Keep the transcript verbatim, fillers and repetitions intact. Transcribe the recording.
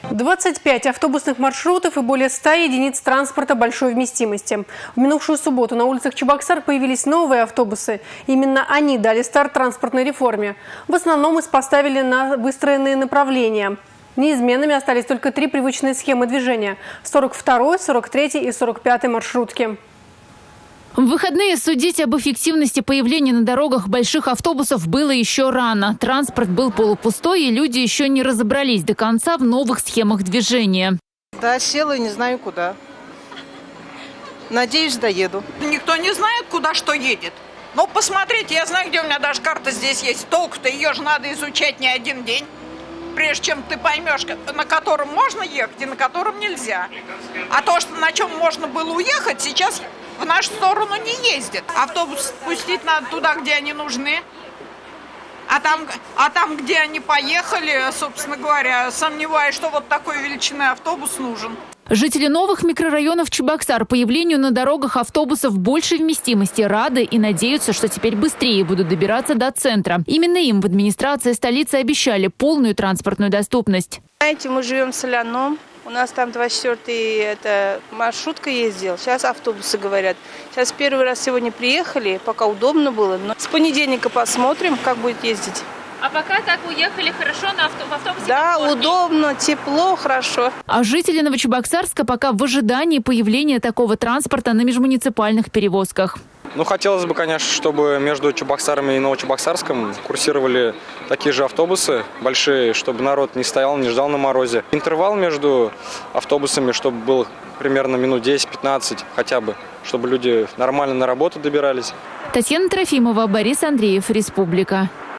двадцать пять автобусных маршрутов и более ста единиц транспорта большой вместимости. В минувшую субботу на улицах Чебоксар появились новые автобусы. Именно они дали старт транспортной реформе. В основном их поставили на выстроенные направления. Неизменными остались только три привычные схемы движения – сорок второй, сорок третий и сорок пятый маршрутки. В выходные судить об эффективности появления на дорогах больших автобусов было еще рано. Транспорт был полупустой, и люди еще не разобрались до конца в новых схемах движения. Да, села и не знаю куда. Надеюсь, доеду. Никто не знает, куда что едет. Ну, посмотрите, я знаю, где у меня даже карта здесь есть. Толку-то ее же надо изучать не один день, прежде чем ты поймешь, на котором можно ехать и на котором нельзя. А то, что на чем можно было уехать, сейчас в нашу сторону не ездит. Автобус спустить надо туда, где они нужны. А там, а там, где они поехали, собственно говоря, сомневаюсь, что вот такой величины автобус нужен. Жители новых микрорайонов Чебоксар появлению на дорогах автобусов большей вместимости рады и надеются, что теперь быстрее будут добираться до центра. Именно им в администрации столицы обещали полную транспортную доступность. Знаете, мы живем в Соляном. У нас там двадцать четвёртый это маршрутка ездил. Сейчас автобусы говорят. Сейчас первый раз сегодня приехали, пока удобно было. Но с понедельника посмотрим, как будет ездить. А пока так уехали хорошо на авто, в автобусе? Да, удобно, тепло, хорошо. А жители Новочебоксарска пока в ожидании появления такого транспорта на межмуниципальных перевозках. Ну, хотелось бы, конечно, чтобы между Чебоксаром и Новочебоксарском курсировали такие же автобусы большие, чтобы народ не стоял, не ждал на морозе. Интервал между автобусами, чтобы был примерно минут десять-пятнадцать хотя бы, чтобы люди нормально на работу добирались. Татьяна Трофимова, Борис Андреев, Республика.